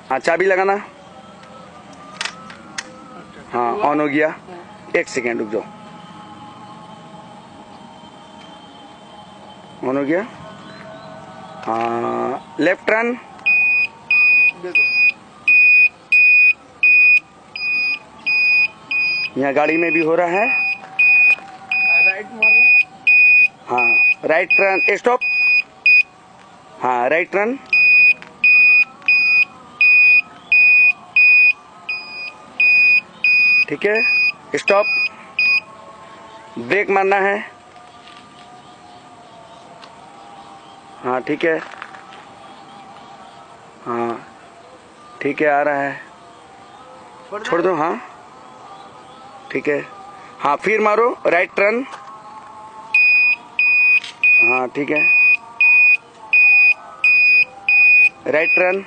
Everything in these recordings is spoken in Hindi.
हाँ चाबी लगाना। हाँ ऑन हो गया। 1 सेकेंड रुक जाओ। ऑन हो गया। हाँ लेफ्ट टर्न। यहाँ गाड़ी में भी हो रहा है। राइट मारो। हाँ राइट टर्न। स्टॉप। हाँ राइट टर्न। ठीक है स्टॉप। ब्रेक मारना है। हाँ ठीक है। हाँ ठीक है आ रहा है। छोड़ दो। हाँ ठीक है। हाँ फिर मारो राइट टर्न। हाँ ठीक है राइट टर्न।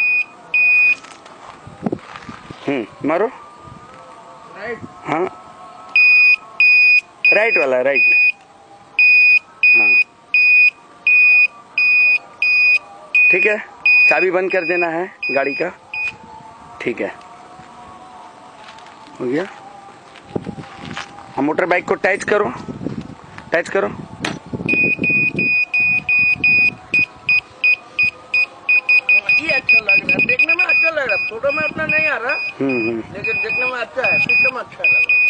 मारो। राइट। हाँ राइट वाला राइट। हाँ ठीक है। चाबी बंद कर देना है गाड़ी का। ठीक है हो गया। हाँ मोटर बाइक को टच करो। टच करो। ये अच्छा लग रहा है, देखने में अच्छा लग रहा है, फोटो में उतना नहीं आ रहा। लेकिन देखने में अच्छा है, सिस्टम अच्छा लग रहा है।